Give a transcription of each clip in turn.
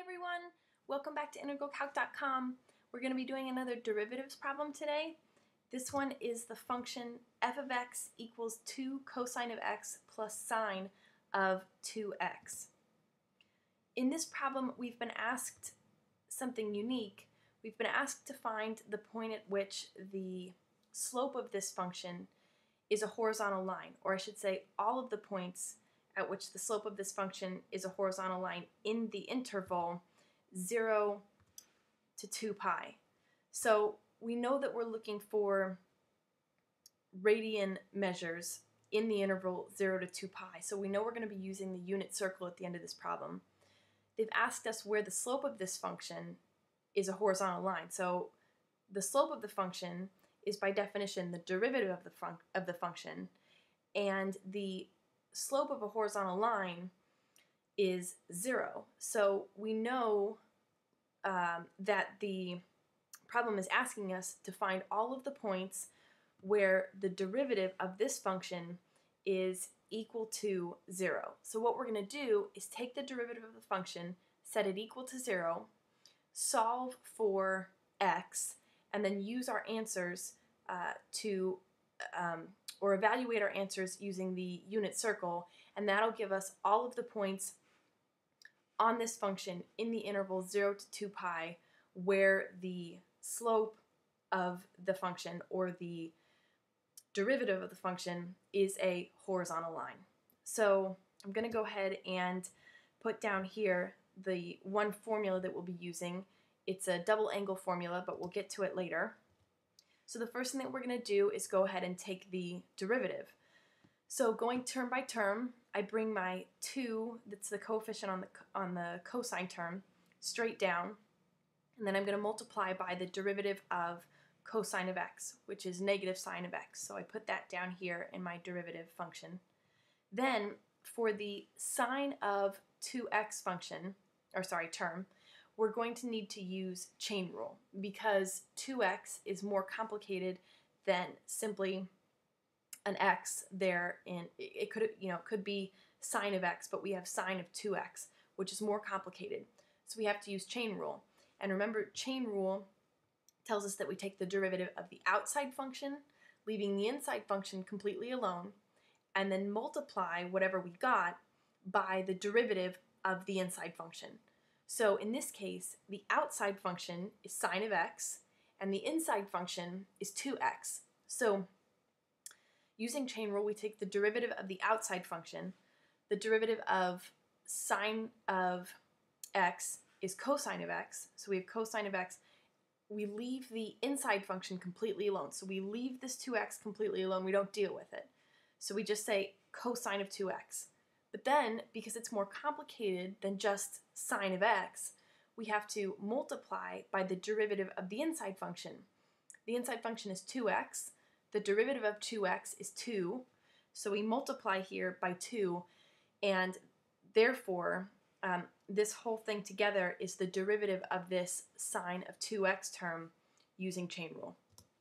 everyone! Welcome back to integralcalc.com. We're going to be doing another derivatives problem today. This one is the function f of x equals 2 cosine of x plus sine of 2x. In this problem, we've been asked something unique. We've been asked to find the point at which the slope of this function is a horizontal line, or I should say all of the points at which the slope of this function is a horizontal line in the interval 0 to 2 pi. So we know that we're looking for radian measures in the interval 0 to 2 pi. So we know we're going to be using the unit circle at the end of this problem. They've asked us where the slope of this function is a horizontal line. So the slope of the function is by definition the derivative of the function, and the slope of a horizontal line is 0. So we know that the problem is asking us to find all of the points where the derivative of this function is equal to 0. So what we're going to do is take the derivative of the function, set it equal to 0, solve for x, and then use our answers or evaluate our answers using the unit circle, and that'll give us all of the points on this function in the interval 0 to 2 pi where the slope of the function or the derivative of the function is a horizontal line. So I'm going to go ahead and put down here the one formula that we'll be using. It's a double angle formula, but we'll get to it later. So the first thing that we're going to do is go ahead and take the derivative. So going term by term, I bring my 2, that's the coefficient on the cosine term, straight down, and then I'm going to multiply by the derivative of cosine of x, which is negative sine of x. So I put that down here in my derivative function. Then for the sine of 2x term, we're going to need to use chain rule because 2x is more complicated than simply an x there. It could be sine of x, but we have sine of 2x, which is more complicated. So we have to use chain rule. And remember, chain rule tells us that we take the derivative of the outside function, leaving the inside function completely alone, and then multiply whatever we got by the derivative of the inside function. So in this case, the outside function is sine of x, and the inside function is 2x. So using chain rule, we take the derivative of the outside function. The derivative of sine of x is cosine of x. So we have cosine of x. We leave the inside function completely alone. So we leave this 2x completely alone. We don't deal with it. So we just say cosine of 2x. But then, because it's more complicated than just sine of x, we have to multiply by the derivative of the inside function. The inside function is 2x. The derivative of 2x is 2. So we multiply here by 2, and therefore, this whole thing together is the derivative of this sine of 2x term using chain rule.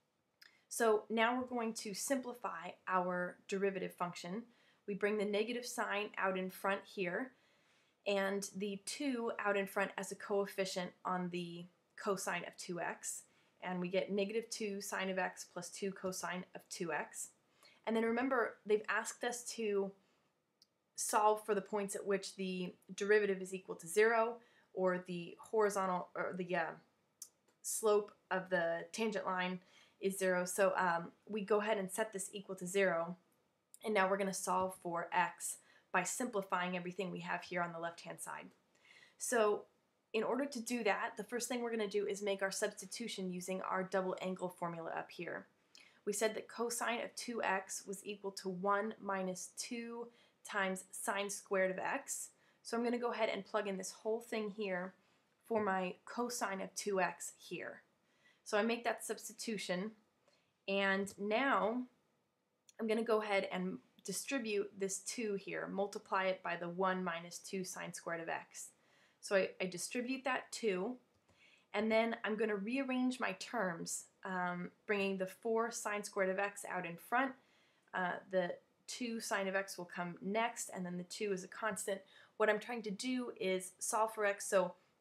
So now we're going to simplify our derivative function. We bring the negative sign out in front here, and the 2 out in front as a coefficient on the cosine of 2x, and we get negative 2 sine of x plus 2 cosine of 2x. And then remember, they've asked us to solve for the points at which the derivative is equal to 0, or the horizontal, or the slope of the tangent line is 0. So we go ahead and set this equal to 0. And now we're going to solve for x by simplifying everything we have here on the left-hand side. So in order to do that, the first thing we're going to do is make our substitution using our double angle formula up here. We said that cosine of 2x was equal to 1 minus 2 times sine squared of x. So I'm going to go ahead and plug in this whole thing here for my cosine of 2x here. So I make that substitution, and now I'm going to go ahead and distribute this 2 here, multiply it by the 1 minus 2 sine squared of x. So I distribute that 2, and then I'm going to rearrange my terms, bringing the 4 sine squared of x out in front. The 2 sine of x will come next, and then the 2 is a constant. What I'm trying to do is solve for x, so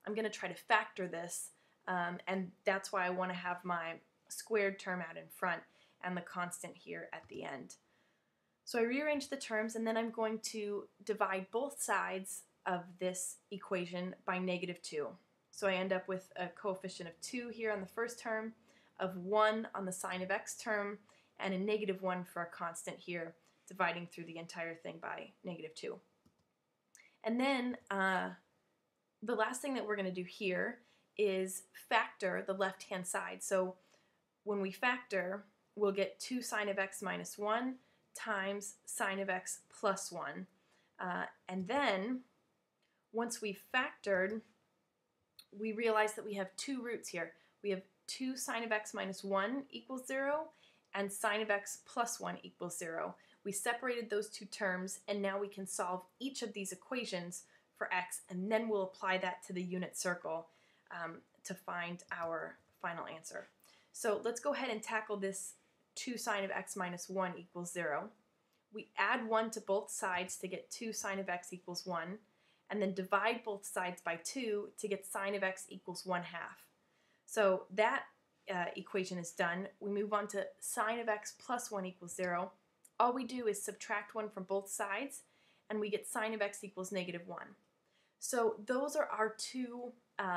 I'm going to try to factor this, and that's why I want to have my squared term out in front and the constant here at the end. So I rearrange the terms, and then I'm going to divide both sides of this equation by -2. So I end up with a coefficient of 2 here on the first term, of 1 on the sine of x term, and a -1 for a constant here, dividing through the entire thing by -2. And then the last thing that we're going to do here is factor the left-hand side. So when we factor, we'll get 2 sine of x minus 1 times sine of x plus 1. And then, once we've factored, we realize that we have 2 roots here. We have 2 sine of x minus 1 equals 0, and sine of x plus 1 equals 0. We separated those 2 terms, and now we can solve each of these equations for x, and then we'll apply that to the unit circle to find our final answer. So let's go ahead and tackle this 2 sine of x minus 1 equals 0. We add 1 to both sides to get 2 sine of x equals 1, and then divide both sides by 2 to get sine of x equals 1/2. So that equation is done. We move on to sine of x plus 1 equals 0. All we do is subtract 1 from both sides, and we get sine of x equals -1. So those are our two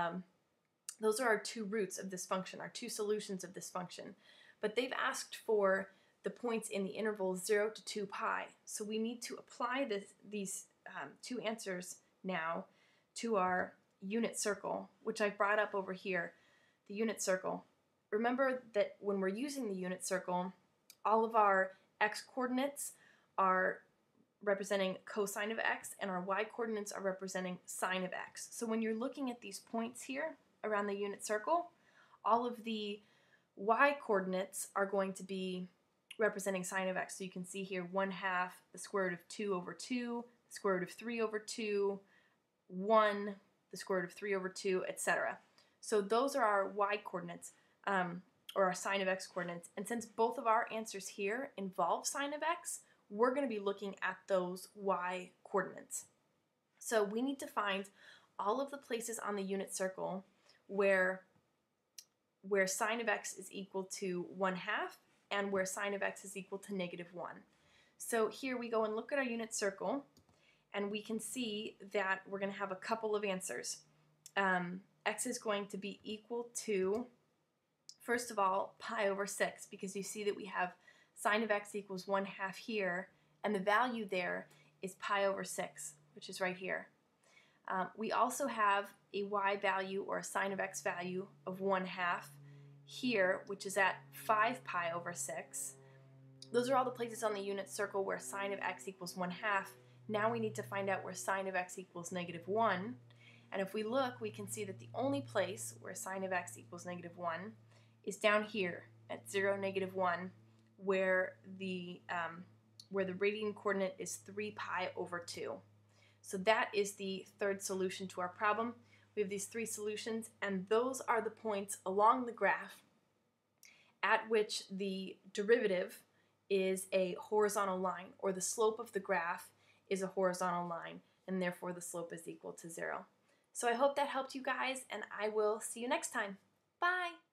roots of this function, our 2 solutions of this function. But they've asked for the points in the interval 0 to 2 pi. So we need to apply these 2 answers now to our unit circle, which I brought up over here, the unit circle. Remember that when we're using the unit circle, all of our x coordinates are representing cosine of x, and our y coordinates are representing sine of x. So when you're looking at these points here around the unit circle, all of the y coordinates are going to be representing sine of x. So you can see here 1/2 the square root of 2 over 2, the square root of 3 over 2, 1, the square root of 3 over 2, etc. So those are our y coordinates, or our sine of x coordinates. And since both of our answers here involve sine of x, we're going to be looking at those y coordinates. So we need to find all of the places on the unit circle where sine of x is equal to 1/2 and where sine of x is equal to -1. So here we go and look at our unit circle, and we can see that we're going to have a couple of answers. X is going to be equal to, first of all, pi over 6, because you see that we have sine of x equals 1/2 here, and the value there is pi over 6, which is right here. We also have a y value, or a sine of x value, of 1/2 here, which is at 5 pi over 6. Those are all the places on the unit circle where sine of x equals 1/2. Now we need to find out where sine of x equals -1. And if we look, we can see that the only place where sine of x equals -1 is down here at 0, -1, where the radian coordinate is 3 pi over 2. So that is the third solution to our problem. We have these 3 solutions, and those are the points along the graph at which the derivative is a horizontal line, or the slope of the graph is a horizontal line, and therefore the slope is equal to 0. So I hope that helped you guys, and I will see you next time. Bye!